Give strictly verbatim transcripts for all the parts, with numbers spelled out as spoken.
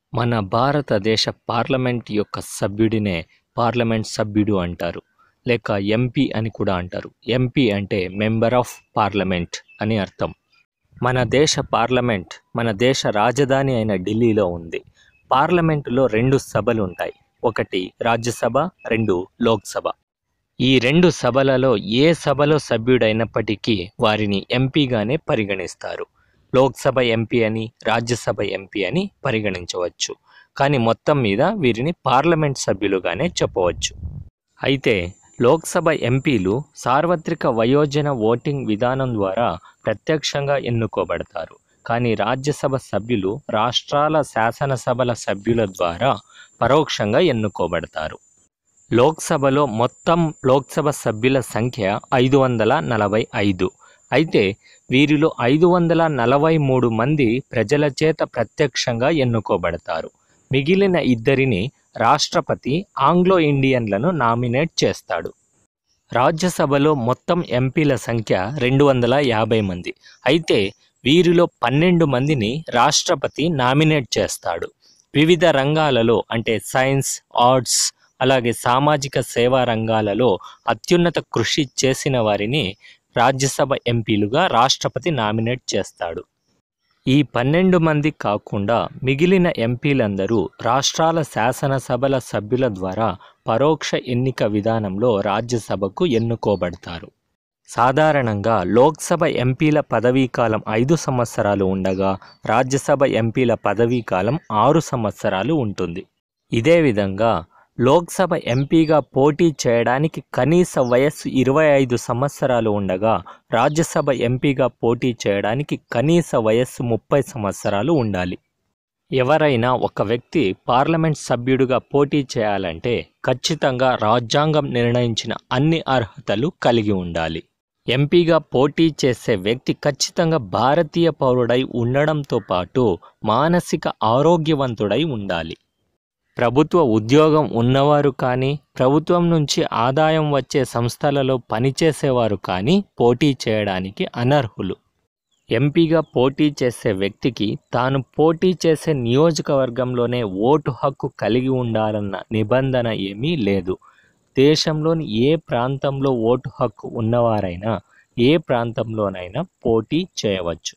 మన భారతదేశ పార్లమెంట్ యొక్క సభ్యుడినే పార్లమెంట్ సభ్యుడు అంటారు, లేక ఎంపీ అని కూడా అంటారు. ఎంపీ అంటే మెంబర్ ఆఫ్ పార్లమెంట్ అని అర్థం. మన దేశ పార్లమెంట్ మన దేశ రాజధాని అయిన ఢిల్లీలో ఉంది. పార్లమెంటులో రెండు సభలు ఉంటాయి, ఒకటి రాజ్యసభ, రెండు లోక్సభ. ఈ రెండు సభలలో ఏ సభలో సభ్యుడైనప్పటికీ వారిని ఎంపీగానే పరిగణిస్తారు. లోక్సభ ఎంపీ అని, రాజ్యసభ ఎంపీ అని పరిగణించవచ్చు. కానీ మొత్తం మీద వీరిని పార్లమెంట్ సభ్యులుగానే చెప్పవచ్చు. అయితే లోక్సభ ఎంపీలు సార్వత్రిక వయోజన ఓటింగ్ విధానం ద్వారా ప్రత్యక్షంగా ఎన్నుకోబడతారు. కానీ రాజ్యసభ సభ్యులు రాష్ట్రాల శాసనసభల సభ్యుల ద్వారా పరోక్షంగా ఎన్నుకోబడతారు. లోక్సభలో మొత్తం లోక్సభ సభ్యుల సంఖ్య ఐదు వందల నలభై ఐదు. అయితే వీరిలో ఐదు వందల నలభై మూడు మంది ప్రజల చేత ప్రత్యక్షంగా ఎన్నుకోబడతారు. మిగిలిన ఇద్దరిని రాష్ట్రపతి ఆంగ్లో ఇండియన్లను నామినేట్ చేస్తాడు. రాజ్యసభలో మొత్తం ఎంపీల సంఖ్య రెండు వందల యాభై మంది. అయితే వీరిలో పన్నెండు మందిని రాష్ట్రపతి నామినేట్ చేస్తాడు. వివిధ రంగాలలో అంటే సైన్స్, ఆర్ట్స్, అలాగే సామాజిక సేవా రంగాలలో అత్యున్నత కృషి చేసిన వారిని రాజ్యసభ ఎంపీలుగా రాష్ట్రపతి నామినేట్ చేస్తాడు. ఈ పన్నెండు మంది కాకుండా మిగిలిన ఎంపీలందరూ రాష్ట్రాల శాసనసభల సభ్యుల ద్వారా పరోక్ష ఎన్నిక విధానంలో రాజ్యసభకు ఎన్నుకోబడతారు. సాధారణంగా లోక్సభ ఎంపీల పదవీకాలం ఐదు సంవత్సరాలు ఉండగా రాజ్యసభ ఎంపీల పదవీకాలం ఆరు సంవత్సరాలు ఉంటుంది. ఇదే విధంగా లోక్సభ ఎంపీగా పోటీ చేయడానికి కనీస వయస్సు ఇరవై ఐదు సంవత్సరాలు ఉండగా రాజ్యసభ ఎంపీగా పోటీ చేయడానికి కనీస వయస్సు ముప్పై సంవత్సరాలు ఉండాలి. ఎవరైనా ఒక వ్యక్తి పార్లమెంట్ సభ్యుడిగా పోటీ చేయాలంటే ఖచ్చితంగా రాజ్యాంగం నిర్ణయించిన అన్ని అర్హతలు కలిగి ఉండాలి. ఎంపీగా పోటీ చేసే వ్యక్తి ఖచ్చితంగా భారతీయ పౌరుడై ఉండడంతో పాటు మానసిక ఆరోగ్యవంతుడై ఉండాలి. ప్రభుత్వ ఉద్యోగం ఉన్నవారు కానీ, ప్రభుత్వం నుంచి ఆదాయం వచ్చే సంస్థలలో పనిచేసేవారు కానీ పోటీ చేయడానికి అనర్హులు. ఎంపీగా పోటీ చేసే వ్యక్తికి తాను పోటీ చేసే నియోజకవర్గంలోనే ఓటు హక్కు కలిగి ఉండాలన్న నిబంధన ఏమీ లేదు. దేశంలోని ఏ ప్రాంతంలో ఓటు హక్కు ఉన్నవారైనా ఏ ప్రాంతంలోనైనా పోటీ చేయవచ్చు.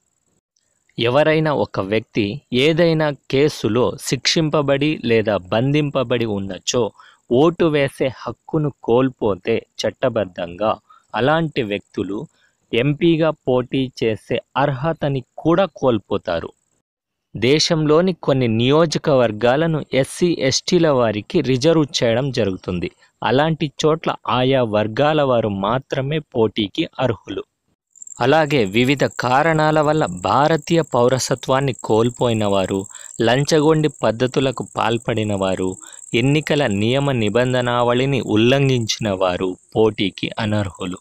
ఎవరైనా ఒక వ్యక్తి ఏదైనా కేసులో శిక్షింపబడి లేదా బంధింపబడి ఉన్నచో ఓటు వేసే హక్కును కోల్పోతే చట్టబద్ధంగా అలాంటి వ్యక్తులు ఎంపీగా పోటీ చేసే అర్హతని కూడా కోల్పోతారు. దేశంలోని కొన్ని నియోజకవర్గాలను ఎస్సీ ఎస్టీల వారికి రిజర్వ్ చేయడం జరుగుతుంది. అలాంటి చోట్ల ఆయా వర్గాల వారు మాత్రమే పోటీకి అర్హులు. అలాగే వివిధ కారణాల వల్ల భారతీయ పౌరసత్వాన్ని కోల్పోయిన వారు, లంచగొండి పద్ధతులకు పాల్పడిన వారు, ఎన్నికల నియమ నిబంధనావళిని ఉల్లంఘించిన వారు పోటీకి అనర్హులు.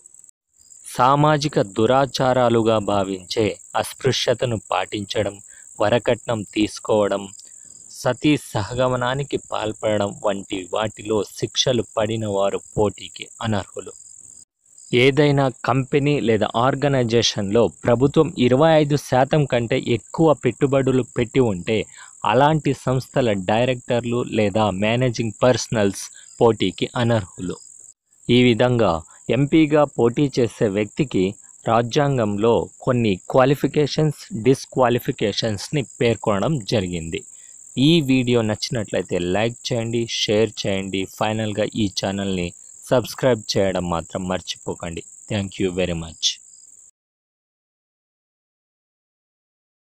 సామాజిక దురాచారాలుగా భావించే అస్పృశ్యతను పాటించడం, వరకట్నం తీసుకోవడం, సతీ సహగమనానికి పాల్పడడం వంటి వాటిలో శిక్షలు పడిన వారు పోటీకి అనర్హులు. ఏదైనా కంపెనీ లేదా ఆర్గనైజేషన్లో ప్రభుత్వం ఇరవై ఐదు శాతం కంటే ఎక్కువ పెట్టుబడులు పెట్టి ఉంటే అలాంటి సంస్థల డైరెక్టర్లు లేదా మేనేజింగ్ పర్సనల్స్ పోటీకి అనర్హులు. ఈ విధంగా ఎంపీగా పోటీ చేసే వ్యక్తికి రాజ్యాంగంలో కొన్ని క్వాలిఫికేషన్స్, డిస్క్వాలిఫికేషన్స్ని పేర్కొనడం జరిగింది. ఈ వీడియో నచ్చినట్లయితే లైక్ చేయండి, షేర్ చేయండి. ఫైనల్గా ఈ ఛానల్ని సబ్స్క్రైబ్ చేయడం మాత్రం మర్చిపోకండి. Thank you very much.